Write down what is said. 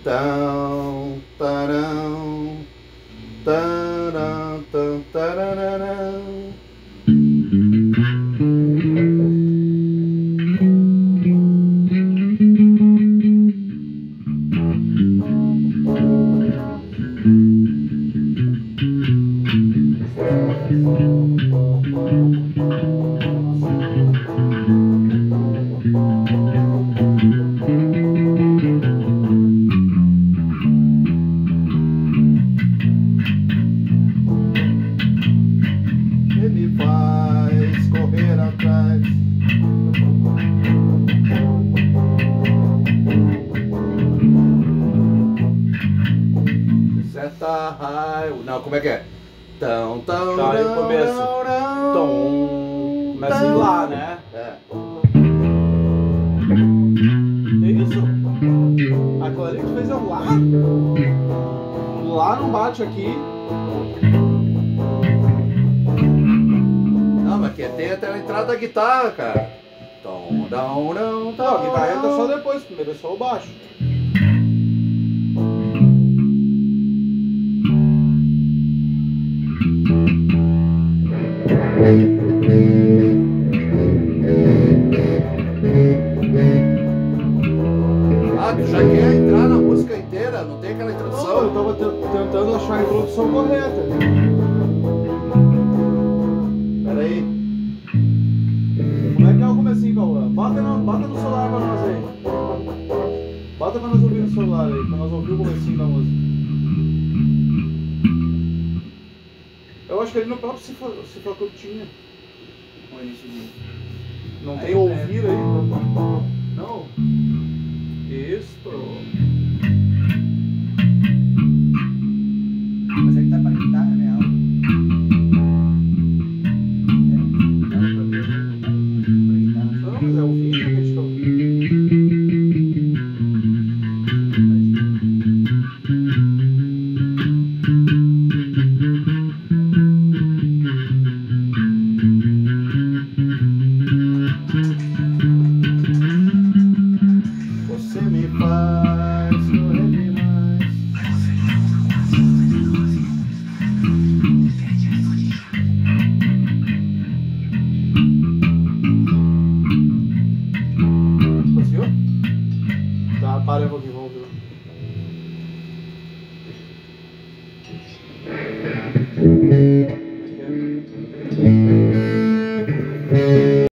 Tão, tarão, tarão, tão, tarararão. Ele faz correr atrás. Seta raio. Não, como é que é? Tão, tão, Tá, aí o começo. tão, Tom. Começa em lá, né? É. É isso? Aquilo ali que tu fez é um lá? Lá não bate aqui. Não, mas que tem até a entrada da guitarra, cara. Tom, dão, dão, Não, a guitarra entra só depois, primeiro é só o baixo. Ah, tu já quer entrar na música inteira? Não tem aquela Não, eu introdução? tava tentando achar a introdução correta. Pera aí. Como é que é o comecinho, Cauã? Bota no celular pra nós aí. Bota pra nós ouvir no celular aí, pra nós ouvir o comecinho da música. Eu acho que ele no próprio Cifra Club tinha. O iníciozinho. Não Aí, tem ouvir aí? Não. Isso. Mas é que tá pra guitarra, né? Algo. Dá pra ver, né? Pra guitarra. Não, mas é ouvir que a gente tá ouvindo. Você me faz correr demais. Conseguiu? Tá, para um pouquinho.